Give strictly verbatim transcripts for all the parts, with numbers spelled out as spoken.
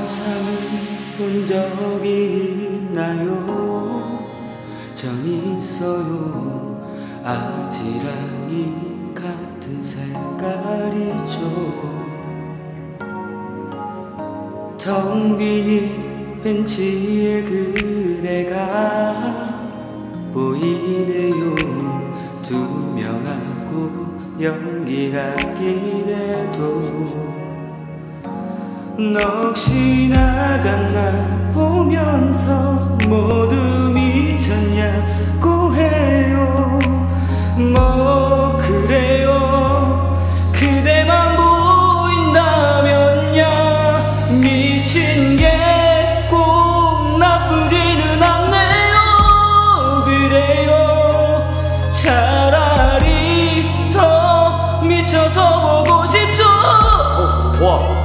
환상을 본 적이 있나요? 전 있어요. 아지랑이 같은 색깔이죠. 텅 빈 이 벤치에 그대가 보이네요. 투명하고 연기 같긴 해도 넋이 나간 날 보면서 모두 미쳤냐고 해요. 뭐 그래요. 그대만 보인다면야 미친 게 꼭 나쁘지는 않네요. 그래요. 차라리 더 미쳐서 보고 싶죠. 어, 와.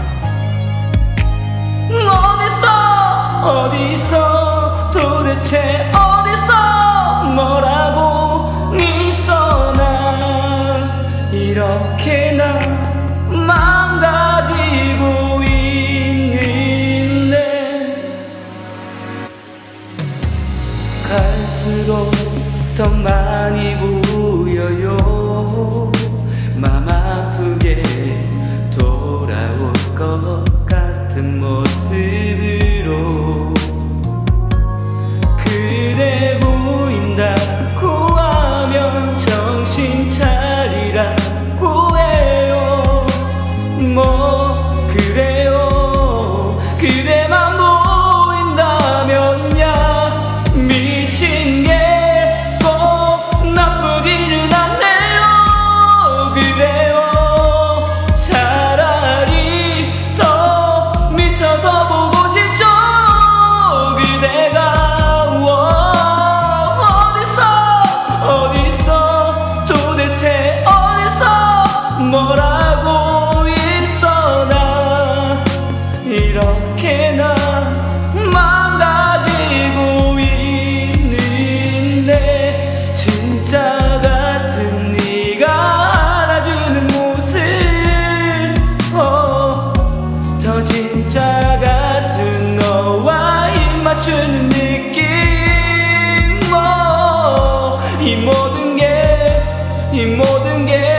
어디서 도대체 어디서 뭐라고 있어. 나 이렇게 나 망가지고 있는데 갈수록 더 많이 보여요. 맘 아프게 돌아올 것 같은 모습으로 그대 보인다고 하면 정신 차리라고 해요. 뭐 그래요. 그대만 보인다면야 미친 게 꼭 나쁘지는 않네요. 그래요. 차라리 더 미쳐서 보고 싶죠. 그대가 뭐라고 있어. 나 이렇게 나 망가지고 있는데 진짜 같은 네가 알아주는 모습 어, 더 진짜 같은 너와 입 맞추는 느낌 어, 이 모든 게 이 모든 게